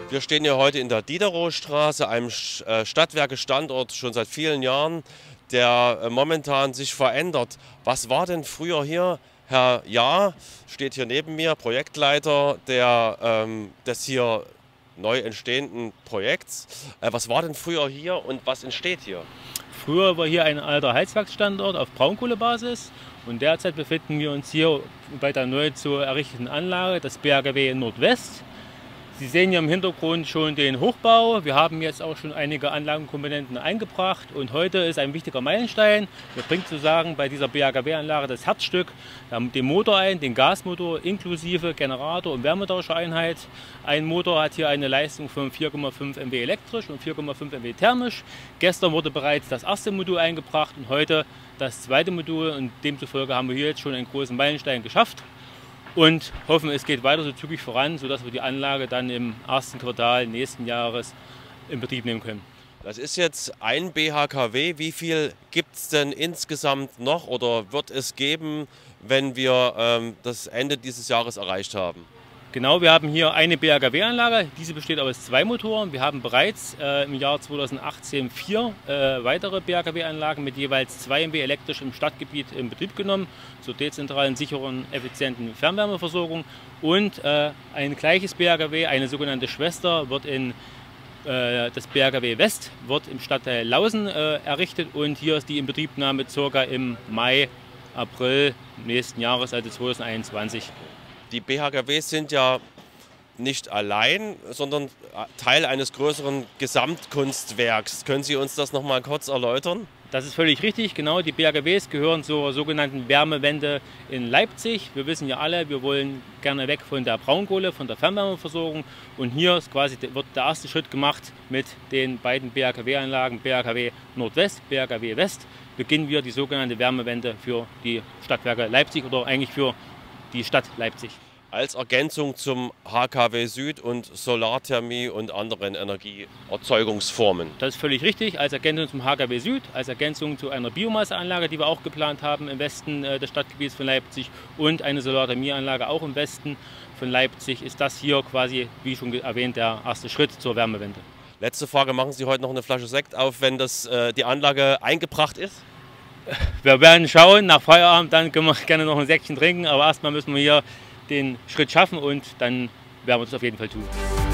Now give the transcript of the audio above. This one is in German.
Wir stehen hier heute in der Diderotstraße, einem Stadtwerke-Standort schon seit vielen Jahren, der momentan sich verändert. Was war denn früher hier? Herr Jahr steht hier neben mir, Projektleiter des hier neu entstehenden Projekts. Was war denn früher hier und was entsteht hier? Früher war hier ein alter Heizwerksstandort auf Braunkohlebasis und derzeit befinden wir uns hier bei der neu zu errichteten Anlage, das BHKW Nordwest. Sie sehen hier im Hintergrund schon den Hochbau. Wir haben jetzt auch schon einige Anlagenkomponenten eingebracht und heute ist ein wichtiger Meilenstein. Wir bringen sozusagen bei dieser BHKW-Anlage das Herzstück, den Motor ein, den Gasmotor inklusive Generator und Wärmetauschereinheit. Ein Motor hat hier eine Leistung von 4,5 MW elektrisch und 4,5 MW thermisch. Gestern wurde bereits das erste Modul eingebracht und heute das zweite Modul und demzufolge haben wir hier jetzt schon einen großen Meilenstein geschafft. Und hoffen, es geht weiter so zügig voran, sodass wir die Anlage dann im ersten Quartal nächsten Jahres in Betrieb nehmen können. Das ist jetzt ein BHKW. Wie viel gibt es denn insgesamt noch oder wird es geben, wenn wir das Ende dieses Jahres erreicht haben? Genau, wir haben hier eine BHKW-Anlage. Diese besteht aus 2 Motoren. Wir haben bereits im Jahr 2018 4 weitere BHKW-Anlagen mit jeweils 2 MW elektrisch im Stadtgebiet in Betrieb genommen, zur dezentralen, sicheren, effizienten Fernwärmeversorgung. Und ein gleiches BHKW, eine sogenannte Schwester, wird das BHKW West wird im Stadtteil Lausen errichtet und hier ist die Inbetriebnahme ca. im Mai, April nächsten Jahres, also 2021. Die BHKWs sind ja nicht allein, sondern Teil eines größeren Gesamtkunstwerks. Können Sie uns das noch mal kurz erläutern? Das ist völlig richtig, genau. Die BHKWs gehören zur sogenannten Wärmewende in Leipzig. Wir wissen ja alle, wir wollen gerne weg von der Braunkohle, von der Fernwärmeversorgung. Und hier ist wird der erste Schritt gemacht mit den beiden BHKW-Anlagen, BHKW Nordwest, BHKW West. Beginnen wir die sogenannte Wärmewende für die Stadtwerke Leipzig oder eigentlich für die Stadt Leipzig. Als Ergänzung zum HKW Süd und Solarthermie und anderen Energieerzeugungsformen. Das ist völlig richtig, als Ergänzung zum HKW Süd, als Ergänzung zu einer Biomasseanlage, die wir auch geplant haben im Westen des Stadtgebiets von Leipzig und eine Solarthermieanlage auch im Westen von Leipzig, ist das hier quasi, wie schon erwähnt, der erste Schritt zur Wärmewende. Letzte Frage, machen Sie heute noch eine Flasche Sekt auf, wenn die Anlage eingebracht ist? Wir werden schauen, nach Feierabend, dann können wir gerne noch ein Säckchen trinken, aber erstmal müssen wir hier den Schritt schaffen und dann werden wir das auf jeden Fall tun.